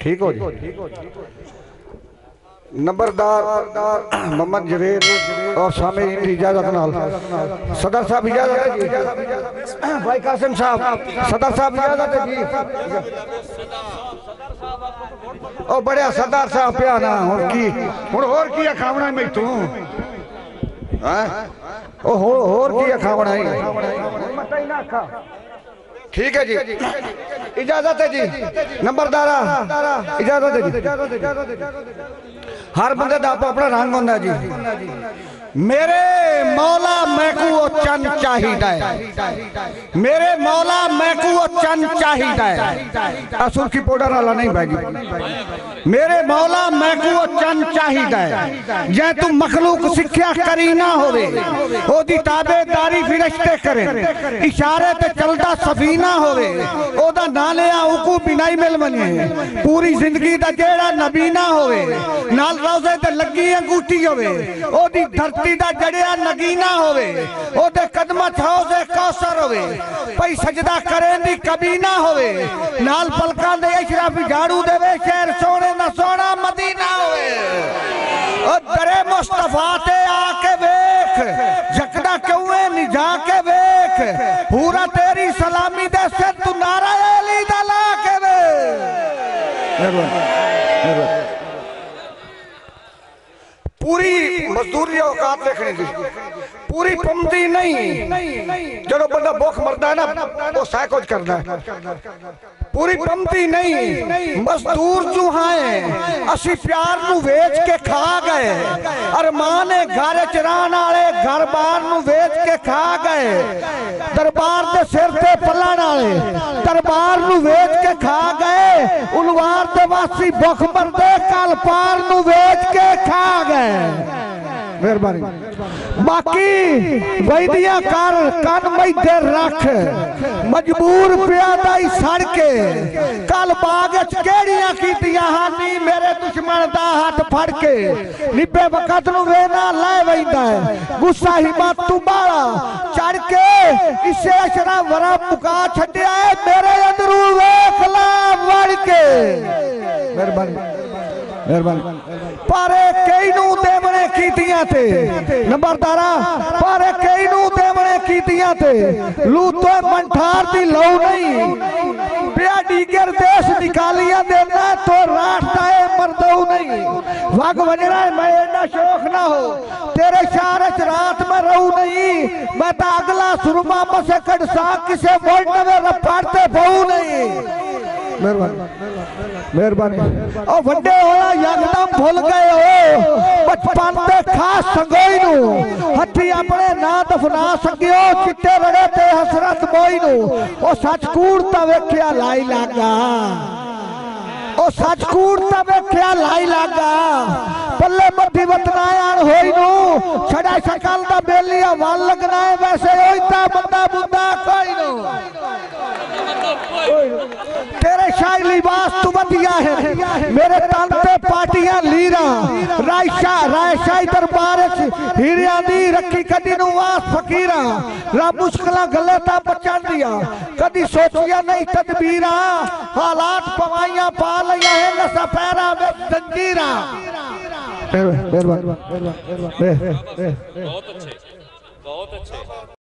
ठीक हो जी। नंबरदार मोहम्मद जवेद और शामिल इनकी इजाजत नाल सदर साहब इजाजत है जी। भाई कासिम साहब सदर साहब इजाजत है जी। ओ बड़े सरदार साहब पे आना होर की खावना मैं तू ओ होर की खावना ठीक है जी। इजाजत है जी। नंबरदारा इजाजत है जी। हर बंदे का अपना रंग होंगे जी। मेरे मौला मैकू वो चंद चाहिए, मेरे मौला मैकू वो चंद चाहिए। असुर की पाउडर वाला नहीं भाई। मेरे मौला मैकू वो चंद चाहिए। जे तू मखलूक सिक्ख्या करी ना होवे ओदी ताबेदारी फिरिश्ते करें, इशारे ते चलदा सफीना होवे ओदा ना लिया उकू बिनाई मिल बने। पूरी जिंदगी दा जेड़ा नबी ना होवे नाल रोज़े ते लगी अंगूठी होवे ओदी धरती दा जड़िया नगीना होवे ओदे कदमां च हौज़े कौसर होवे पई सजदा करें दी कभी ना होवे नाल पलकां दे अशराफी झाड़ू देवे शहर सोने ना सोना मदीना होवे। ओ दरे मुस्तफा ते आके वेख झकदा क्यों है नी जाके वेख पूरा तेरी सलामी दे सिर तू नारा अली दा ला के वे। पूरी मजदूरी औकात देखने दी पूरी पमदी नहीं। जो बंदा भुख मरदा है ना वो सह कुछ करता है। पूरी पमदी नहीं मजदूर जो हैं असी प्यार नू वेच के खा गए। अरमान घर चरान वाले घर बार नू वेच के खा गए। दरबार दे सिर ते पल्लण वाले दरबार नू वेच के खा गए। उलवार दे वासी भुख मरदे कल पार नू वेच के खा गए। मेहरबानी बाकी वैदिया कर कन मैदे रख मजबूर प्यादाई सड़के कल बाग केड़ियां कीतियां हानी मेरे दुश्मन दा हाथ फड़ के निब्बे वक्त नू वेना लै वैंदा है। गुस्सा हिम्मत तू बाला चढ़ के इसे अशरा वरा मुका छड्या है मेरे अंदरू वेख ला वड़ के। मेहरबानी मेहरबानी पारे कई नू देवने कीतियां थे नंबरदारा पारे कई नू देवने कीतियां थे लूतो मंठार दी लौ नहीं पिया डीगर देश निकालिया देना तो रास्ता है मरदऊ नहीं। वग वजरा मैं एना शौक ना हो तेरे शार च रात में रहू नहीं मैं तो अगला सुरमा मसे कड़ सा किसे वोल्ट में रफाड़ते बहु नहीं। मेहरबानी ओ वड्डे होया यकदम भूल गए हो बचपन ते खास संगोई नू हथी अपने ना दफना सकियो चिट्टे रड़े ते हसरत मोई नू ओ सच कूड़ ता वेख्या लाई लागा ओ सच कूड़ ता वेख्या लाई लागा पल्ले मध्य वतनायान होई नू छड़ा शकल दा बेलिया वाल लगना है वैसे होई ता बंदा बुंदा कोई नू। तेरे शाही लिबास तू बतिया है मेरे तन पे पार्टियां लीरा रायशाही दरबार हीरिया दी रखी कदी नू वास फकीरा रब मुश्किलां गले ता बचन दिया कदी सोचिया नहीं तदबीरा हालात पवाइयां पा लिया है नसा पैरा में जंजीरा। बहुत अच्छे बहुत अच्छे।